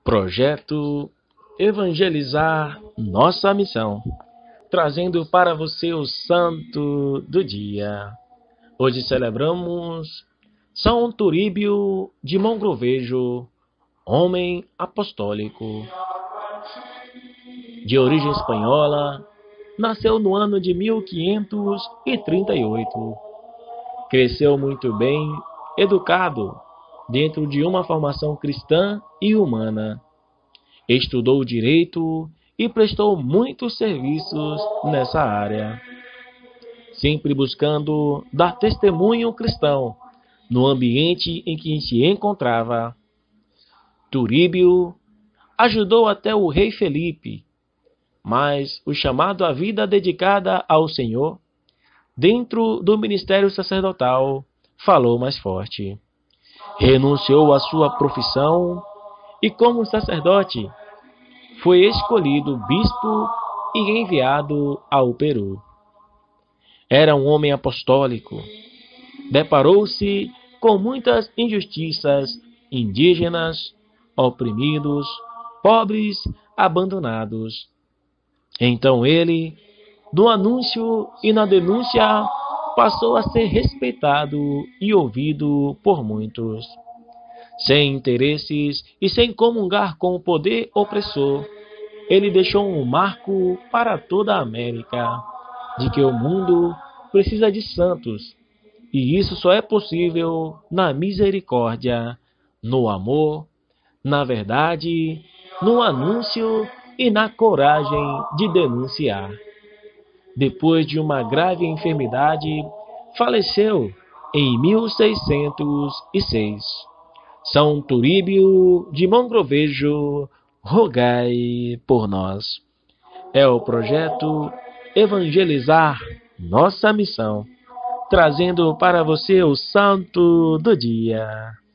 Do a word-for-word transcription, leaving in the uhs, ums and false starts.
Projeto Evangelizar Nossa Missão, trazendo para você o Santo do Dia. Hoje celebramos São Turíbio de Mogrovejo, homem apostólico. De origem espanhola, nasceu no ano de mil quinhentos e trinta e oito. Cresceu muito bem, educado, dentro de uma formação cristã e humana. Estudou direito e prestou muitos serviços nessa área, sempre buscando dar testemunho cristão no ambiente em que se encontrava. Turíbio ajudou até o rei Felipe, mas o chamado à vida dedicada ao Senhor, dentro do ministério sacerdotal, falou mais forte. Renunciou à sua profissão e, como sacerdote, foi escolhido bispo e enviado ao Peru. Era um homem apostólico. Deparou-se com muitas injustiças, indígenas, oprimidos, pobres, abandonados. Então ele, no anúncio e na denúncia, passou a ser respeitado e ouvido por muitos. Sem interesses e sem comungar com o poder opressor, ele deixou um marco para toda a América, de que o mundo precisa de santos, e isso só é possível na misericórdia, no amor, na verdade, no anúncio e na coragem de denunciar. Depois de uma grave enfermidade, faleceu em mil seiscentos e seis. São Turíbio de Mogrovejo, rogai por nós. É o projeto Evangelizar Nossa Missão, trazendo para você o Santo do Dia.